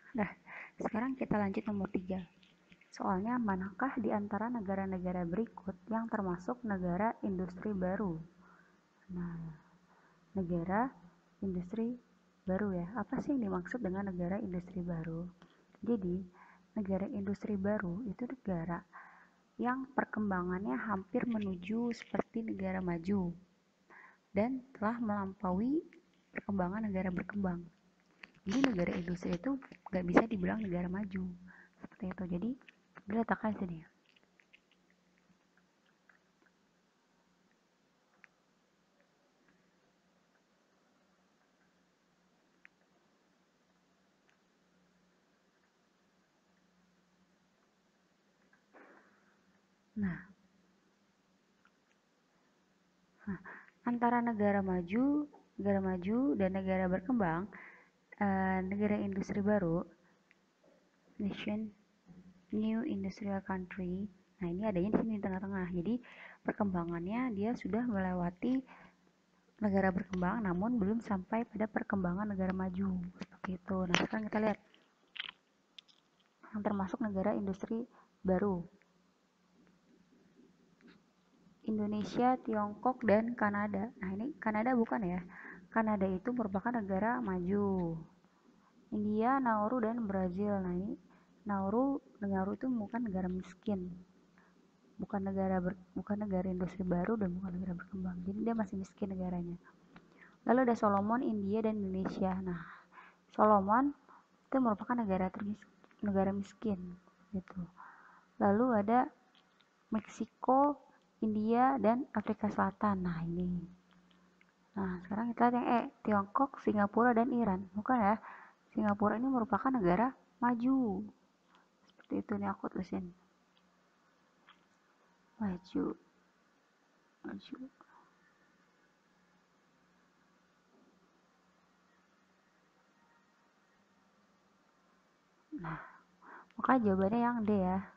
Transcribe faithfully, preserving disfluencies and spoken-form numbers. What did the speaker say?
Nah, sekarang kita lanjut nomor tiga. Soalnya, manakah di antara negara-negara berikut yang termasuk negara industri baru? Nah, negara industri baru ya. Apa sih yang dimaksud dengan negara industri baru? Jadi, negara industri baru itu negara yang perkembangannya hampir menuju seperti negara maju dan telah melampaui perkembangan negara berkembang. Jadi negara industri itu nggak bisa dibilang negara maju seperti itu. Jadi diletakkan sini. Nah, nah antara negara maju, negara maju dan negara berkembang, eh, negara industri baru, nation, new industrial country. Nah, ini adanya di sini di tengah-tengah. Jadi perkembangannya dia sudah melewati negara berkembang namun belum sampai pada perkembangan negara maju. Seperti itu. Nah, sekarang kita lihat yang termasuk negara industri baru. Indonesia, Tiongkok, dan Kanada. Nah, ini Kanada bukan ya. Kanada itu merupakan negara maju. India, Nauru, dan Brazil. Nah, ini Nauru, Nauru itu bukan negara miskin. Bukan negara ber, bukan negara industri baru dan bukan negara berkembang. Jadi dia masih miskin negaranya. Lalu ada Solomon, India, dan Indonesia. Nah, Solomon itu merupakan negara termiskin, negara miskin gitu. Lalu ada Meksiko, India, dan Afrika Selatan. Nah, ini. Nah, sekarang kita lihat yang E, Tiongkok, Singapura, dan Iran. Bukan ya? Singapura ini merupakan negara maju. Seperti itu nih aku tulisin. Maju. Maju. Nah, maka jawabannya yang D ya.